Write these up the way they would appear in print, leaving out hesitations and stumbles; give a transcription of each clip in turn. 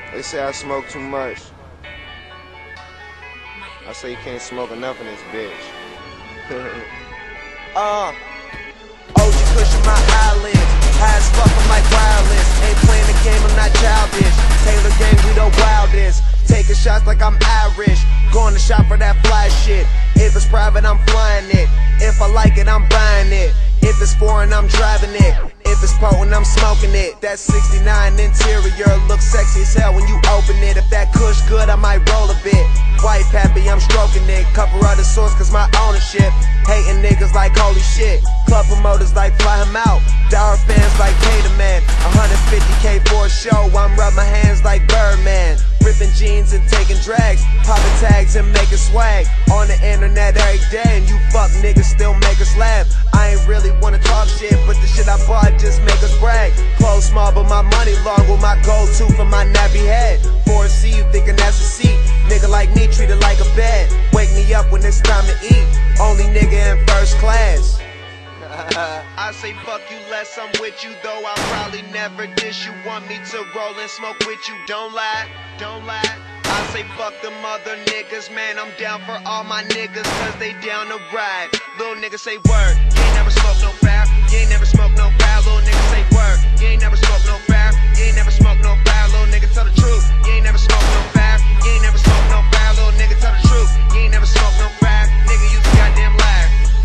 They say I smoke too much. I say you can't smoke enough in this bitch. OG pushing my eyelids. High as fuck, I'm like wireless. Ain't playing the game, I'm not childish. Taylor gang, we the wildest. Taking shots like I'm Irish. Going to shop for that fly shit. If it's private, I'm flying it. If I like it, I'm buying it. If it's foreign, I'm driving it. If it's potent, I'm smoking it. That 69 interior looks sexy as hell when you open it. If that kush good, I might roll a bit. White pappy, I'm stroking it. Cover of the source cause my ownership. Hating niggas like holy shit. Club promoters like fly him out. Dollar fans like pay the man. 150K for a show, I'm rub my hands like Birdman. Ripping jeans and taking drags. Popping tags and making swag. On the internet every day and you fuck niggas still make us laugh. I ain't really wanna talk shit, but the shit I bought just make us brag. Clothes small but my money long with my gold tooth and my nappy head. For a C you thinking that's a seat. Nigga like me treat it like a bed. Wake me up when it's time to eat. Only nigga in first class. I say fuck you less, I'm with you though I'll probably never dish you. Want me to roll and smoke with you, don't lie, don't lie. I say fuck them other niggas, man, I'm down for all my niggas cause they down to ride. Little nigga say word, you ain't never smoke no fire. You ain't never smoke no fire, little nigga say word. You ain't never smoke no fire, you ain't never smoke no fire, little nigga tell the truth. You ain't never smoke no fire, you ain't never smoke no fire, little nigga tell the truth. You ain't never smoke no fire, nigga you a goddamn liar.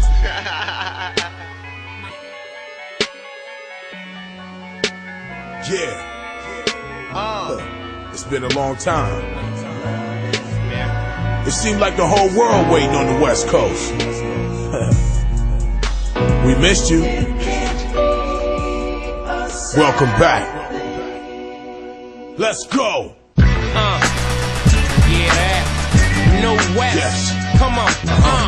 Yeah. It's been a long time. It seemed like the whole world waiting on the West Coast. We missed you. Welcome back. Let's go. Yeah, that. No West. Yes. Come on.